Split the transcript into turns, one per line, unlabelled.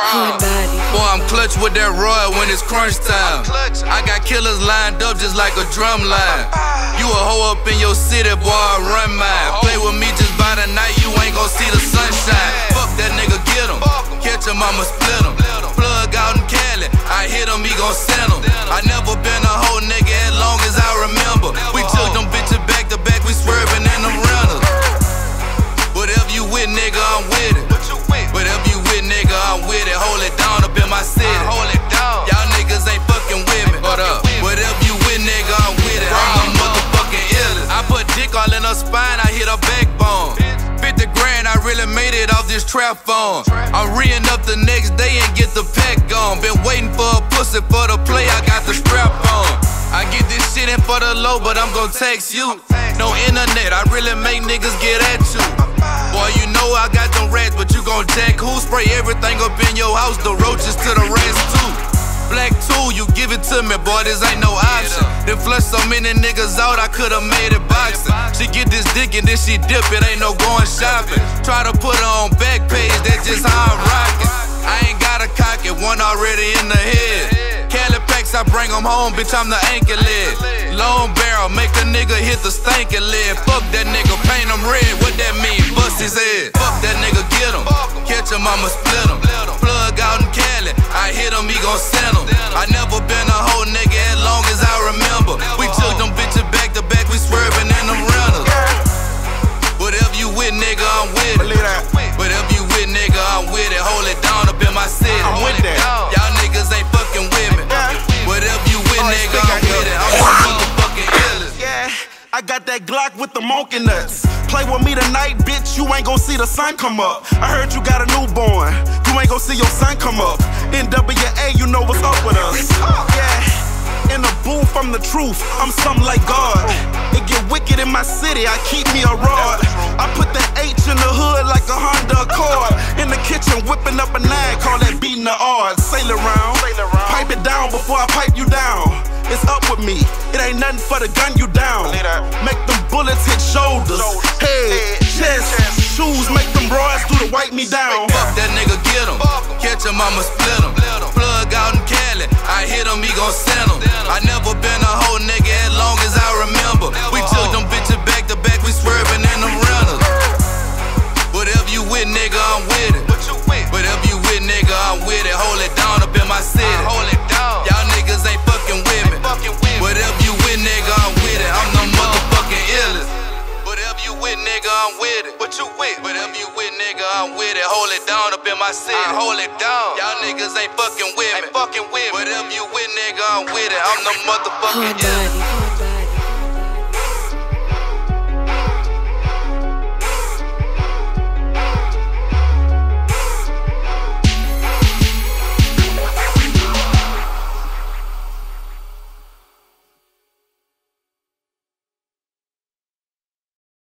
Boy, I'm clutch with that Roy when it's crunch time. I got killers lined up just like a drum line. You a hoe up in your city, boy, I run mine. Play with me just by the night, you ain't gon' see the sunshine. Fuck that nigga, get him. Catch him, I'ma split him. Plug out in Cali, I hit him, he gon' send him. I never been a hoe nigga as long as I remember. We took them bitches back to back, we swerving in them rentals. Whatever you with, nigga, I'm with it. Whatever you with, nigga, I'm with it. Hold it down up in my city. Hold it down. Y'all niggas ain't fucking with me. Whatever you with, nigga, I'm with it. I'm the motherfucking illest. I put dick all in her spine, I hit her backbone. 50 grand, I really made it off this trap phone. I'm reeing up the next day and get the pack on. Been waiting for a pussy for the play, I got the strap on. I get this shit in for the low, but I'm gon' text you. No internet, I really make niggas get at you. Boy, you know I got them rats, but you gon' jack who? Spray everything up in your house, the roaches to the rats too. Black tool, you give it to me, boy, this ain't no option. Then flush so many niggas out, I could've made it boxing. She get this dick and then she dip, it ain't no going shopping. Try to put her on back page, that's just how I'm rockin'. I ain't gotta cock it, one already in the head. Cali packs, I bring them home, bitch, I'm the anchor lid. Long barrel, make a nigga hit the stankin' lid. Fuck that nigga, paint him red, what that mean? Bust his head. Fuck that nigga, get him. Catch him, I'ma split him. Plug out in Cali, I hit him, he gon' send him. I never been a hoe nigga as long as I remember. We took them bitches back to back, we swerving in them rentals. Whatever you with, nigga, I'm with it. Whatever you with, nigga, I'm with it. Hold it down up in my city. Y'all niggas ain't fucking with me. Whatever you with, nigga, I'm with it. I'm the motherfucking illest.
Yeah, I got that Glock with the monkey nuts. Play with me tonight, bitch, you ain't gon' see the sun come up. I heard you got a newborn, you ain't gon' see your son come up. NWA, you know what's up with us. Yeah, in the booth, I'm the truth, I'm something like God. It get wicked in my city, I keep me a rod. I put that H in the hood like a Honda Accord. In the kitchen, whipping up a 9, call that beating the odds. Sail around, pipe it down before I pipe you down. It's up with me, it ain't nothing for the gun you down. Make them bullets hit shoulders, head, chest, shoes, make them broads do to wipe me down.
Fuck that nigga, get him. Catch him, I'ma split him. Plug out in Cali, I hit him, he gon' send him. I never been a hoe nigga as long as I remember. We took them bitches back to back, we swerving in them rentals. Whatever you with, nigga, I'm with it. Whatever you with, nigga, I'm with it. Hold it down up in my city. Y'all niggas ain't fucking with me. Whatever you with, nigga, I'm with it. I'm the motherfucking illest. Whatever you with, nigga, I'm with it. What you with? Whatever you with, nigga, I'm with it. Hold it down up in my city. Hold it down. Y'all niggas ain't fucking with me. Whatever you with, nigga, I'm with it. I'm the motherfucking illest.